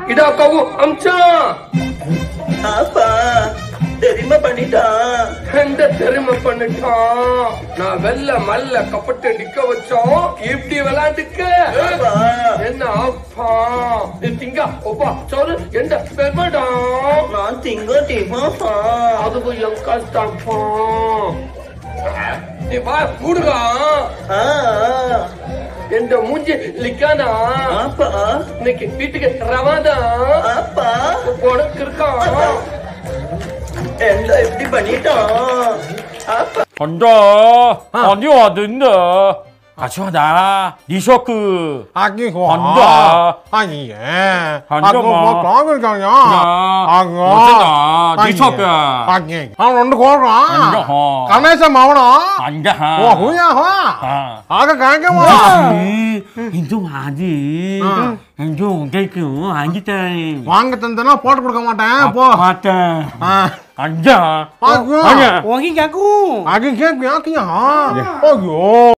இதா கவு அம்சா அப்பா தெரியுமா பண்ணிட்டான். எந்த தெரிமை பண்ணிட்டான். நான் வெள்ள மல்ல கப்பட்டு நிக்க வச்சோம் இப்படி விளையாட்டுக்க என்ன அப்பா நீ திங்க ஒப்பா சொல்லு எந்த பெருமடா நான் திங்க டிமாப்பா. அதுவும் என் கஷ்டப்பா நீ வா கூடுகா எந்த மூஞ்சி லிக்கானா அப்பா இன்னைக்கு வீட்டுக்கு ரவாதா அப்பா உனக்கு இருக்கான் எல்லாம் எப்படி பண்ணிட்டான். அப்பா 간다. 아니 왔는데. 같이 가자. 니쇼크. 아기 고 간다. 아기 예. 간다, 아고 뭐. 뭐 그런 거냐? 아고. 어쩌나. 니쇼크. 아기. 아 런도 거라. 간다. 가나에서 마오나. 간다. 와 후야 화. 아가 가게 와. 인종 아니. 인종 대교 아니다. வாங்க தந்தனா போட்டு கொடுக்க மாட்டேன் போ. 맞다. 앉아. 아고. 아니야. 아기 개구. 아기 개구야 그냥. 아고.